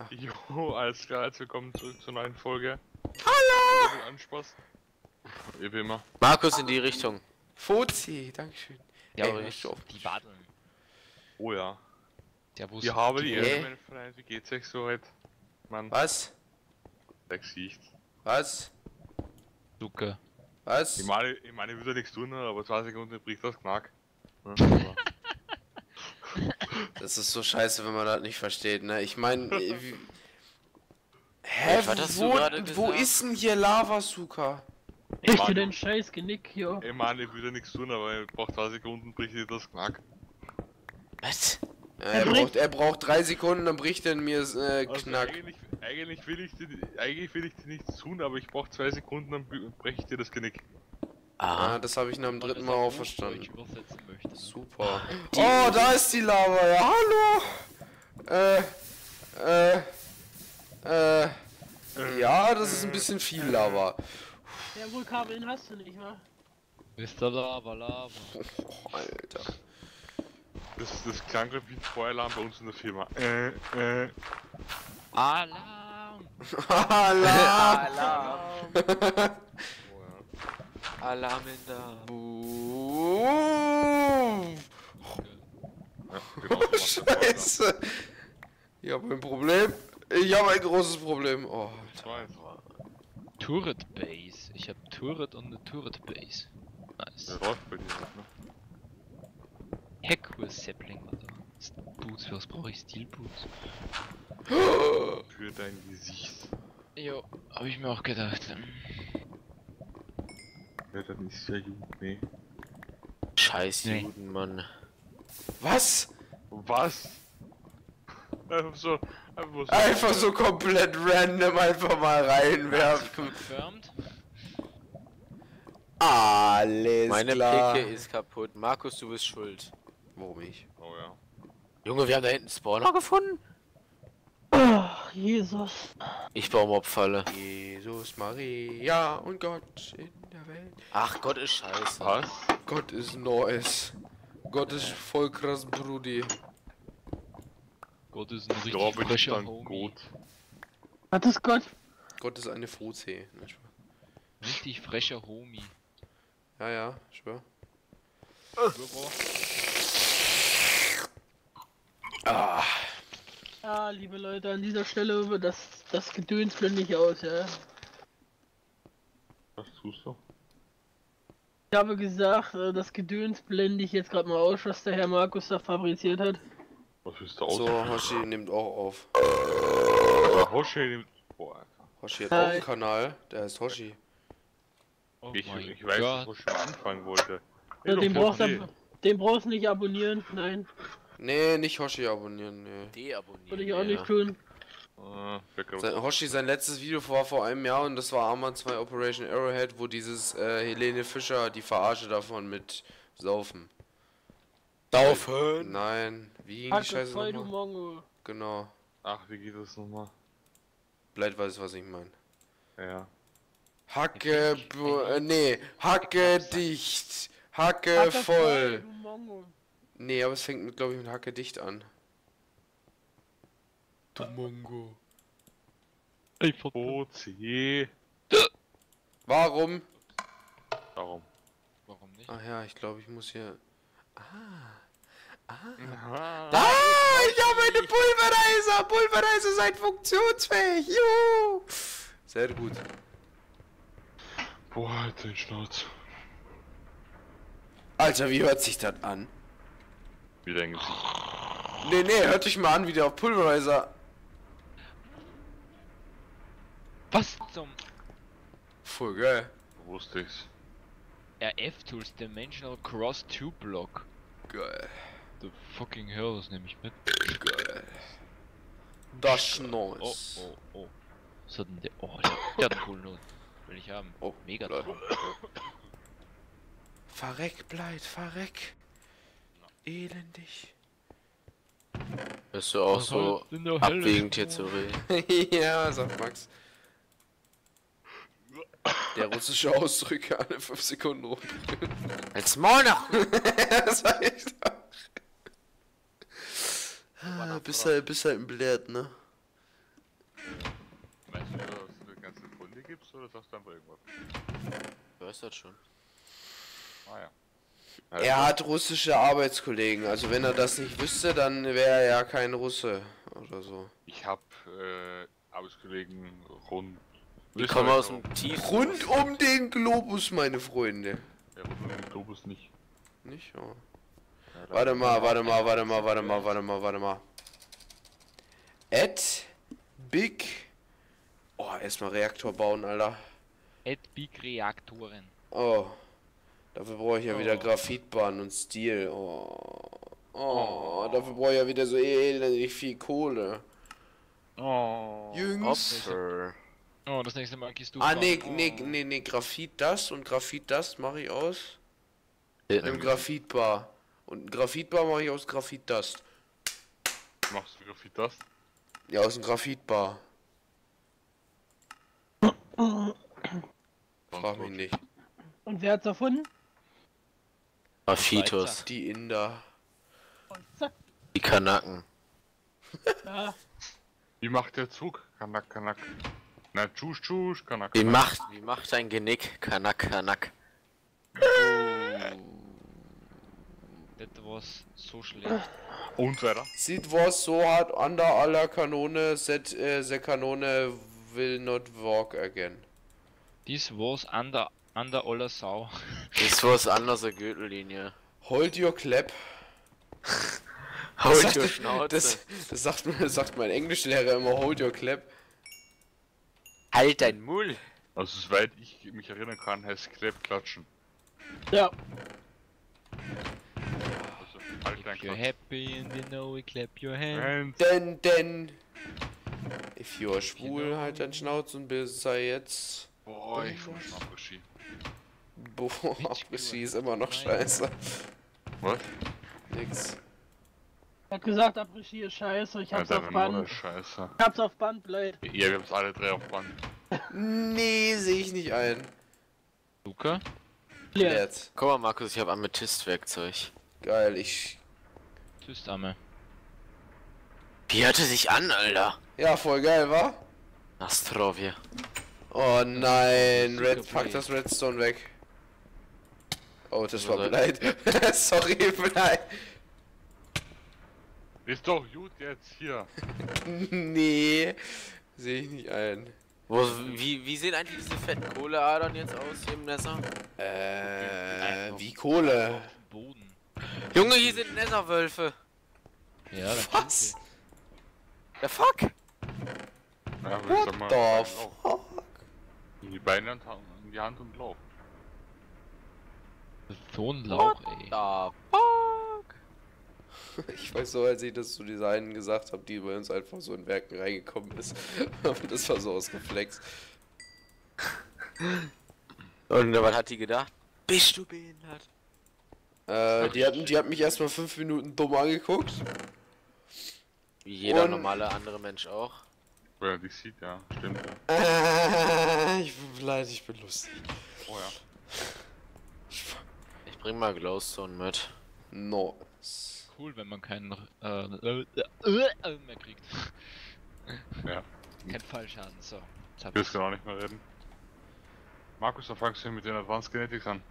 Jo, alles klar, jetzt willkommen zurück zur neuen Folge. Hallo! Anspaß. Wie immer. Markus in die Richtung. Fuzzi, dankeschön. Ja, Ey, ich auf. die Badeln. Oh ja. Der Bus. Ich habe die Hä? Ehre, meine Freunde, wie geht's euch so heute? Mann, Was? der Gesicht. Was? Zucker. Was? Ich meine, ich würde ja nichts tun, aber 2 Sekunden bricht das Knack. Ja, Das ist so scheiße, wenn man das nicht versteht, ne? Ich meine, hä, Was hast du gerade wo gesagt? ist denn hier Lavasuka? ich Für den meine, scheiß Genick hier. ich würde ja nichts tun, aber ich brauche 2 Sekunden, bricht dir das Knack. Was? Ja, er braucht 3 Sekunden, dann bricht er mir Knack. Also eigentlich will ich dir nichts tun, aber ich brauche 2 Sekunden, dann breche ich dir das Genick. Ah, das habe ich nach dem dritten Mal auch verstanden. übersetzen möchte. Super. Oh, da ist die Lava, ja, hallo! Ja, das ist ein bisschen viel Lava. Der Vulkan hast du nicht, wa? Mr. Lava. Oh, Alter. Das klang gerade wie ein Feueralarm bei uns in der Firma. Alarm! Alarm! Oh ja. Alarm in der... Boom! Ja, genau, so macht der Scheiße! Ich habe ein Problem. Ich habe ein großes Problem. Oh, Ich weiß. Turret Base. Ich hab Turret und eine Turret Base. Nice. Der läuft bei dir halt, ne? Heckwur Sapling, Alter. Boots, was brauche ich? Steel Boots. Für dein Gesicht. Jo, hab ich mir auch gedacht. Ja, dann ist ja gut, ne? Scheiß Nee. Juden, Mann. was? Was? Einfach so komplett random einfach mal reinwerfen. Confirmed? Alles Meine klar. Picke ist kaputt. Markus, du bist schuld. Warum ich? Oh ja. Junge, wir haben da hinten Spawner gefunden. Ach, Jesus. Ich baue Mobfalle. Jesus, Maria und Gott in der Welt. Ach, Gott ist scheiße. Was? Gott ist nice. Gott ist voll krass, Brudi. Gott ist ein Ich richtig glaube, ich frischer dann Homie. gut. Was ist Gott? Gott ist eine Fuzzi. Ne, schwör. Richtig fresher Homie. Ja, ja, schwör. Ah. Ah, liebe Leute, an dieser Stelle, das Gedöns blende ich aus, ja. Was tust du? Ich habe gesagt, das Gedöns blende ich jetzt gerade mal aus, was der Herr Markus da fabriziert hat. Was willst du aus? So, Hoshi nimmt auch auf. Hoshi nimmt. Boah, Alter. Hoshi hat auch einen Kanal, der heißt Hoshi. Oh Ich mein weiß, Gott. wo ich schon anfangen wollte. Ja, Ey, den, doch, brauchst nee. du, den brauchst du nicht abonnieren, nein, Nee, nicht Hoshi abonnieren, nee. Deabonnieren. würde ich auch nicht tun. Hoshi, sein letztes Video war vor einem Jahr und das war Arma 2 Operation Arrowhead, wo dieses Helene Fischer die Verarsche davon mit Saufen. Saufen! Nein, wie ging die Hacke Scheiße voll, du nochmal? Mongo. Genau. Ach, wie geht das nochmal? Bleit weiß, was ich meine. Ja. Hacke, nee, Hacke dicht. Hacke voll. du Mongo. Nee, aber es fängt mit, glaube ich, mit Hacke dicht an. Du Mongo. OC. Warum? Darum. Warum nicht? Ach ja, ich glaube, ich muss hier... Ah. Ich habe eine Pulverizer! Pulverizer seid funktionsfähig! Juhu! Sehr gut. Boah, halt den Schnauz. Alter, wie hört sich das an? Wie dein Gesicht. Nee, hört dich mal an, wie der auf Pulverizer... Was zum Voll geil. Wusste ich's. RF-Tools Dimensional Cross 2 Block? Geil. The fucking hell, das nehme ich mit. Geil. Das ist Oh, nice. oh. Was hat denn der? Oh, der hat einen coolen Not. Will ich haben. Oh, Mega Leute. toll. Verreck, Bleit, verreck. Elendig. Bist du auch so in der Hölle abwägend hier zu reden? Ja, sagt Max. Der russische Ausdrücke alle 5 Sekunden rum. Als Maul nach! Das war echt. Bist halt ein Blät, ne? du die ganze Freunde gibst oder sagst du einfach irgendwas? Wer ist das schon? Ah ja. Er hat russische Arbeitskollegen, also wenn er das nicht wüsste, dann wäre er ja kein Russe oder so. Ich hab Arbeitskollegen rund. Die kommen aus dem Tief. Rund um den Globus, meine Freunde. Ja, rund um den Globus nicht. Nicht? Ja. Ja, Warte mal. Big. Oh, erstmal Reaktor bauen, Alter. Big-Reaktoren. Oh. Dafür brauche ich ja wieder Graphitbahn und Stil. Oh, dafür brauche ich ja wieder so elendig viel Kohle. Oh. Jüngs. Oh, das nächste Mal gehst du. Nee, Graphit das und Graphit das mache ich aus dem Graphitbar. Und ein Graphitbar mache ich aus Graphitdust. Machst du Graphit das? Ja, aus dem Graphitbar. Frag mich nicht. Und wer hat's erfunden? Graphitos. Die Inder. Zack. Die Kanaken. Ja. Wie macht der Zug? Kanak, Kanak. Na, Tschusch, Kanak. Wie macht ein Genick? Kanak. Das war so schlecht. Und weiter? Sieht was so hart under aller Kanone, the Kanone will not walk again. Dies was an der aller Sau. Das war's anders als Gürtellinie. Hold your clap. Hold your Schnauze. Das sagt mein Englischlehrer immer, hold your clap. Halt dein Mull. Also, soweit ich mich erinnern kann, heißt Clap klatschen. Ja. Also, halt dein If you're Klatsch. happy and you know it, clap your hands. And If you're schwul, halt dein Schnauze und sei jetzt. boah, ich fuhr schon auf Regie. Boah, Regie ist immer noch scheiße. Was? Nix. Er hat gesagt, Abregie ist scheiße, ich hab's auf Band. Scheiße. Ich hab's auf Band, Blade. Ja, wir haben's alle drei auf Band. Nee, sehe ich nicht ein. Luca? Klärt. Guck mal, Markus, ich habe Amethyst-Werkzeug. Geil, ich. Tschüss, Dame. Wie hört er sich an, Alter? Ja, voll geil, wa? Astrovia. Oh nein, Super pack Play. das Redstone weg. Oh, das war Oder- Bleit. Sorry, Bleit. Ist doch gut jetzt hier. Nee, sehe ich nicht ein. Wie sehen eigentlich diese fetten Kohleadern jetzt aus hier im Nether? Wie Kohle. Auf dem Boden. Junge, hier sind Netherwölfe. Ja, dann Was? Der Fuck? Ja, aber ich sag mal, The Lauf. fuck? Die Beine in die Hand und Lauf. so ein Lauch, ey. Da fuck? Ich weiß so, als ich das zu dieser einen gesagt habe, die bei uns einfach so in Werken reingekommen ist. Aber das war so aus Reflex. Und was hat die gedacht? Bist du behindert? Die hat mich erstmal 5 Minuten dumm angeguckt. Wie jeder Und- normale andere Mensch auch. Weil er dich sieht, ja. Stimmt, ja. Ich bin leid, ich bin lustig. Oh ja. Ich bring mal Glowstone mit. Nice. Cool, wenn man keinen mehr kriegt. Ja. Kein Fallschaden, so. Jetzt hab Ich ich's. will auch nicht mehr reden. Markus, dann fangst du mit den Advanced Genetics an.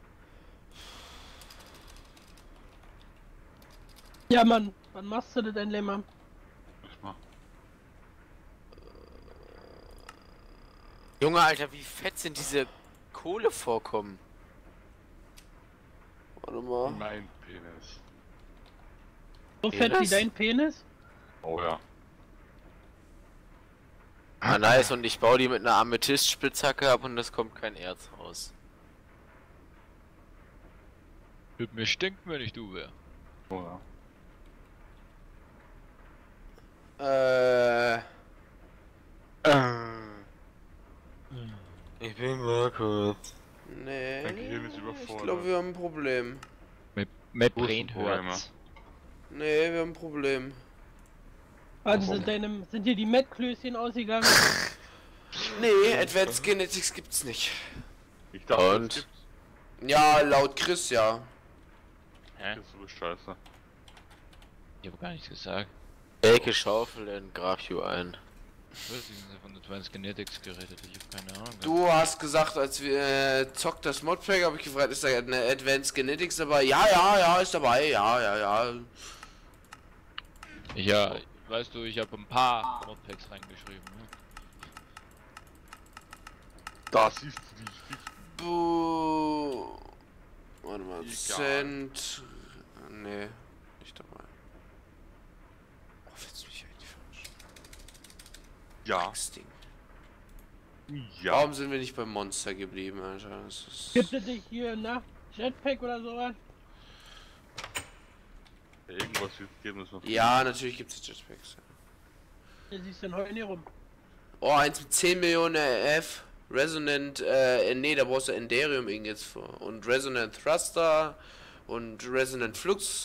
Ja, Mann, wann machst du das denn, Lemmer? Lass mal. Junge, Alter, wie fett sind diese Kohlevorkommen? Warte mal. Mein Penis. So fett wie Penis? dein Penis? Oh ja. Ah, nice, und ich baue die mit einer Amethyst-Spitzhacke ab und es kommt kein Erz raus. Würde mir stinken, wenn ich du wär. Oh ja. Ich bin Markus. Nee. Dein Gehirn ist Ich überfordert. glaube, wir haben ein Problem. Mein Wo ist Brain das Problem, hört's. Nee, wir haben ein Problem. Also Warum? sind dir die Mettklößchen ausgegangen? Nee, Advanced Genetics gibt's nicht. Ich dachte, Und? es Ja, laut Chris ja. Hä? gibt so Scheiße. Ich hab gar nichts gesagt. Elke Schaufel in Grafju ein. Was ist denn von Advanced Genetics geredet? Ich hab keine Ahnung. Du hast gesagt, als wir zockt das Modpack, habe ich gefragt, ist da eine Advanced Genetics dabei? Ja, ist dabei, ja. Ja, weißt du, ich habe ein paar Modpacks reingeschrieben. Ne? Das ist wichtig. Warte mal, Egal. Cent. Nee, nicht dabei. Oh, willst du mich eigentlich verarschen? Ja. Ding. Ja. Warum sind wir nicht beim Monster geblieben, Alter? Das ist... Gibt es nicht hier, ne? Jetpack oder sowas? Irgendwas wird geben, das noch. Ja, natürlich gibt es Jetpacks. Hier siehst du denn heute nicht rum. Oh, eins mit 10 Millionen RF. Resonant, nee, da brauchst du Enderium Ingots vor. Und Resonant Thruster und Resonant Flux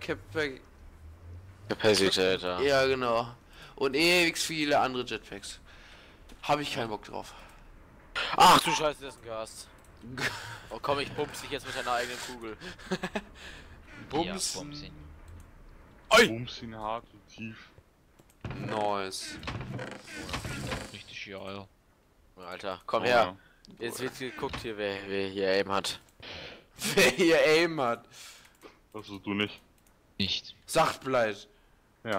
Kapazität, ja. Ja, genau. Und ewig viele andere Jetpacks. Habe ich keinen Bock drauf. Ach du Scheiße, das ist ein Gast. Oh komm, ich bumps dich jetzt mit deiner eigenen Kugel. Bums. Ja, Bumsin. Bumsin hart und tief. Nice. Richtig geil. Alter, komm Oh, her. Jetzt wird geguckt hier, wer hier Aim hat. Wer hier Aim hat. Also du nicht. Nicht. Sagt bleibt. Ja.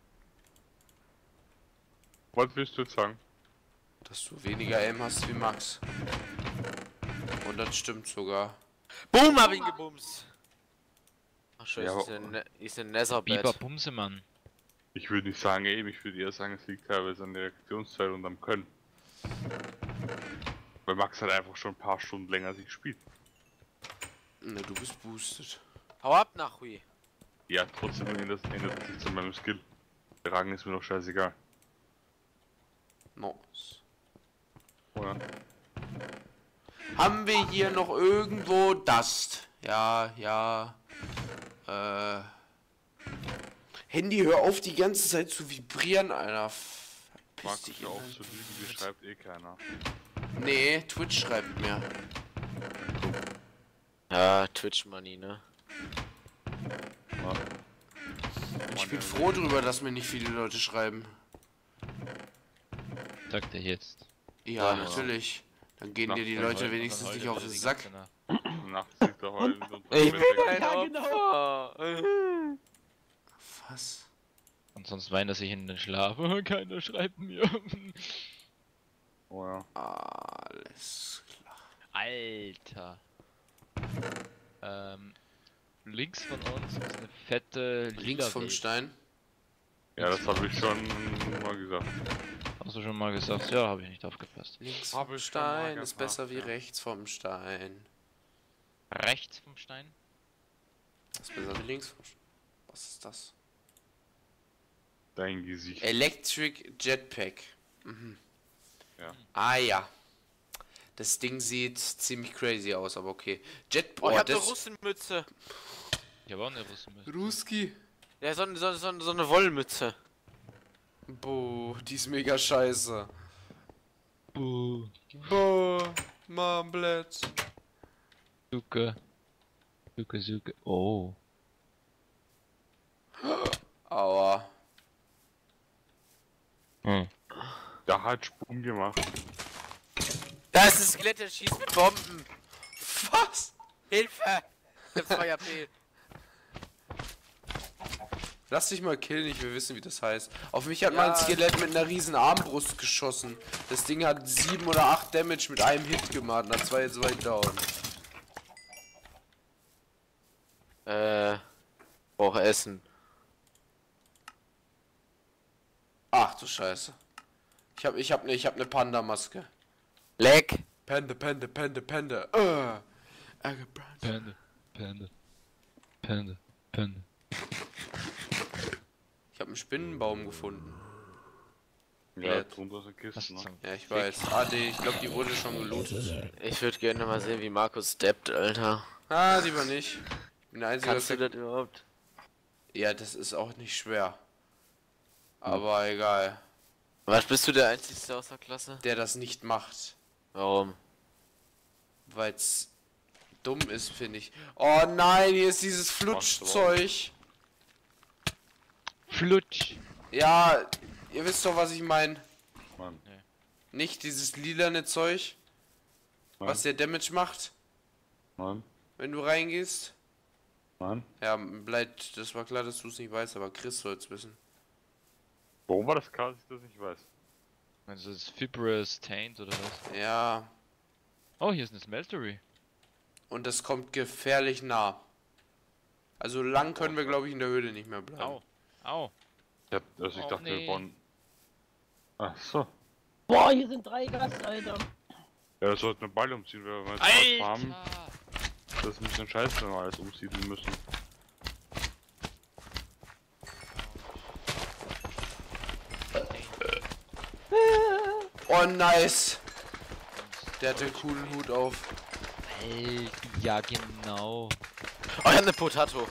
Was willst du jetzt sagen? Dass du weniger Aim hast wie Max. Und das stimmt sogar. Boom, hab ihn gebumst. Ach scheiße, Ja, ist ein Netherbett. Biber Bumsemann. Ich würde nicht sagen eben, ich würde eher sagen, es liegt teilweise an der Reaktionszeit und am Können. Weil Max hat einfach schon ein paar Stunden länger sich gespielt. Na, du bist boosted. Hau ab nach Hui. Ja, trotzdem ändert sich zu meinem Skill. Der Rang ist mir doch scheißegal. Nice. Oder? Haben wir hier noch irgendwo Dust? Ja. Handy, hör auf die ganze Zeit zu vibrieren, Alter. Verpiss Max dich ist auf in zu lügen, die schreibt eh keiner. Nee, Twitch schreibt mir. Ja, Twitch Money, ne? Ja. Ich bin froh drüber, dass mir nicht viele Leute schreiben. Sagt er jetzt. Ja, Ja. natürlich. Dann gehen Nach dir die dem Leute Heute- wenigstens Heute nicht auf wieder den die Sack. ganze Nacht. Nachts liegt er heulend und Ich bin ein Ja, genau. Opfer. Was? Und sonst weint er sich in den Schlaf. Keiner schreibt mir. Oh ja. Alles klar. Alter. Links von uns ist eine fette Links lila vom Welt. Stein. Ja, das habe ich schon mal gesagt. Hast du schon mal gesagt? Ja, habe ich nicht aufgepasst. Links Hab vom ich schon mal Stein ist gemacht, besser wie ja. rechts vom Stein. Rechts vom Stein? Das ist besser wie links vom Stein. Was ist das? Dein Gesicht. Electric Jetpack. Mhm. Ja. Ah ja. Das Ding sieht ziemlich crazy aus, aber okay. Oh, ich hab eine das Russenmütze. Ich habe auch eine Russenmütze. Ruski. Ja, so eine Wollmütze. Boah, die ist mega scheiße. Buh. Boah, Marmblät. Suke. Suke. Oh. Aua. Hm. Da hat Sprung gemacht. Da ist ein Skelett, der schießt mit Bomben. Was? Hilfe! Ich hab 2 HP. Lass dich mal killen, ich will wissen, wie das heißt. Auf mich hat Ja. mal ein Skelett mit einer riesen Armbrust geschossen. Das Ding hat 7 oder 8 Damage mit einem Hit gemacht, nach 2 down. Brauche Essen. Ach du Scheiße. Ich hab ne Panda-Maske. Leck! Panda. Ärgerbrand. Panda. Ich hab einen Spinnenbaum gefunden. Ja, Ja. drunter ist eine Kiste, ne? Ja, ich weiß. Ich glaube, die wurde schon gelootet. Ich würde gerne mal sehen, wie Markus steppt, Alter. Ah, lieber nicht. Ich bin der Einzige, Kannst du das überhaupt? Ja, das ist auch nicht schwer. Aber egal. Was, bist du der Einzige aus der Klasse? Der das nicht macht. Warum? Weil's dumm ist, finde ich. Oh nein, hier ist dieses Flutschzeug. Flutsch. Ja, ihr wisst doch, was ich meine. Mann. Nicht dieses lilane Zeug, was der Damage macht, Mann. wenn du reingehst. Mann. Ja, bleibt, das war klar, dass du es nicht weißt, aber Chris soll es wissen. Warum war das klar, dass ich das nicht weiß? Also das ist Fibrous Taint oder was? Ja, Oh, hier ist eine Smeltery. und das kommt gefährlich nah. Also lang können wir, glaube ich, in der Höhle nicht mehr bleiben. Au. Au. Ich Oh, dachte, nee. wir bauen. Ach so. Boah, hier sind 3 Gast, Alter. Ja, das sollten wir Ball umziehen, weil wir jetzt Alter! farmen. Das ist ein bisschen scheiße, wenn wir alles umsiedeln müssen. Oh, nice! Der hatte einen coolen Hut auf. Ja, genau. Oh, ich hab eine Potato.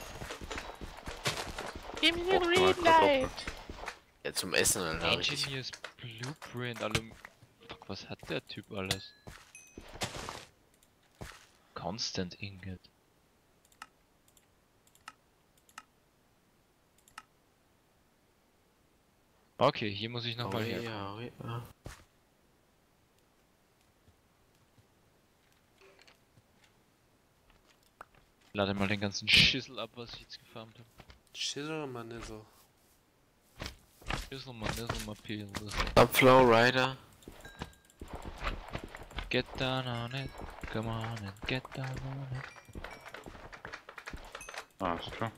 Give me the green light. Ja, zum Essen, dann hab ich. Engineers Blueprint, allem. Fuck, was hat der Typ alles? Constant Ingot. Okay, hier muss ich nochmal her. ja. Lade mal den ganzen Schissel ab, was ich jetzt gefarmt habe. Schissel, Mann, so. Schissel, mal Peel. Upflow Rider. Get down on it. Come on and get down on it. Ah, ist klar.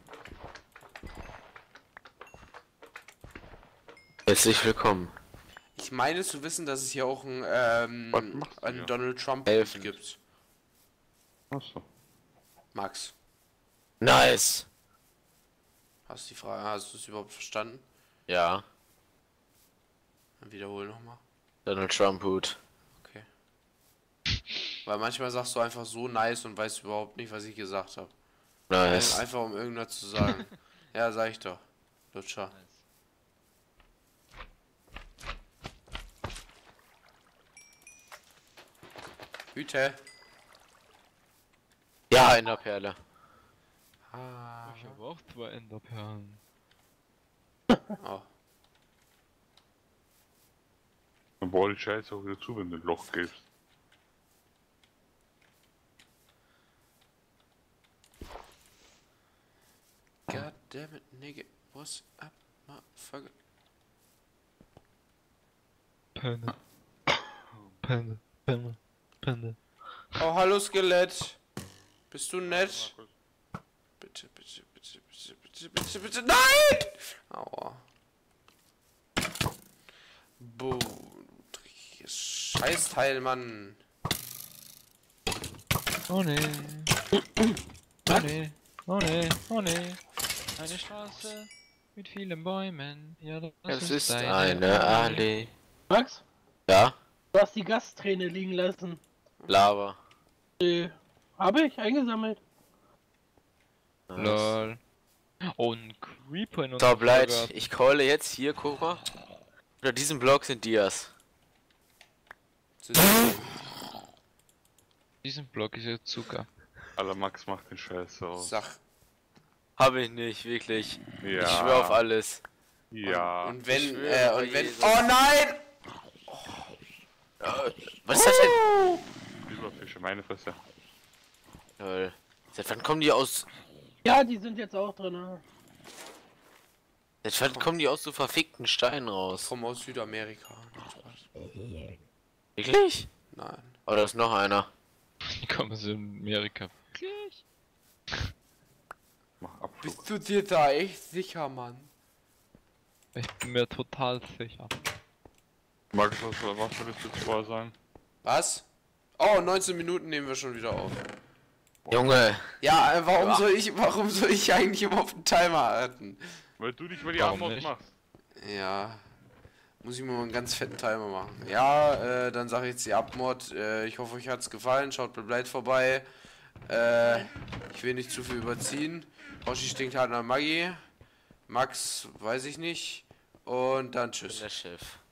Herzlich willkommen. Ich meine zu wissen, dass es hier auch Was machst du einen hier? Donald Trump Helfen. gibt. Achso. Max, Nice. hast du die Frage, hast du es überhaupt verstanden? Ja, Dann wiederhol nochmal. Donald Trump Hut. Okay. Weil manchmal sagst du einfach so nice und weißt überhaupt nicht, was ich gesagt habe. Nice. Einfach um irgendwas zu sagen. Ja, sag ich doch. Lutscher. Hüte. Ja, in der Perle. Ah. Ich habe auch 2 Enderperlen. Oh. Dann baue die Scheiße auch wieder zu, wenn du ein Loch gibst. God damn it, nigga. What's up, motherfucker? Penne. Penne. Penne. Penne. Oh, hallo Skelett. Bist du nett? Bitte, bitte, bitte, bitte, bitte, bitte, bitte. Nein! Aua. Boah, du dreckiges Scheißteil, Mann. Oh nee. Oh nee. Oh nee. Oh nee. Eine Straße mit vielen Bäumen. Ja, Es ist eine Allee. Max, Ja, du hast die Gasträne liegen lassen. Lava. Habe ich eingesammelt. Nice. Lol. Oh, ein Creeper in Top unserem Light, Vorgarten. ich calle jetzt hier, guck mal. Unter diesem Block sind Dias. Diesen Block ist ja Zucker. Alter, Max macht den Scheiße aus. Sag. Habe ich nicht, wirklich. Ja. Ich schwör auf alles. Ja. Und wenn, Ich schwöre, und wenn. Jesus. Oh nein! Was ist das denn? Silberfische, meine Fresse. Toll. Seit wann kommen die aus? Ja, die sind jetzt auch drin. Seit wann kommen die aus so verfickten Steinen raus? Komm aus Südamerika. Wirklich? Nein. Oder ist noch einer? Die kommen aus Amerika. Mach Abflug. Bist du dir da echt sicher, Mann? Ich bin mir total sicher. Max, was würdest du jetzt vorher sagen? Was? Oh, 19 Minuten nehmen wir schon wieder auf. Junge. Ja, warum Ja. soll ich eigentlich überhaupt einen Timer halten? Weil du dich mal die Warum Arme nicht? machst. Ja. Muss ich mir mal einen ganz fetten Timer machen. Ja, dann sage ich jetzt die Abmord. Ich hoffe, euch hat's gefallen. Schaut bei Blade vorbei. Ich will nicht zu viel überziehen. Hoshi stinkt hart nach Maggi. Max, weiß ich nicht. Und dann Ich bin tschüss. der Chef.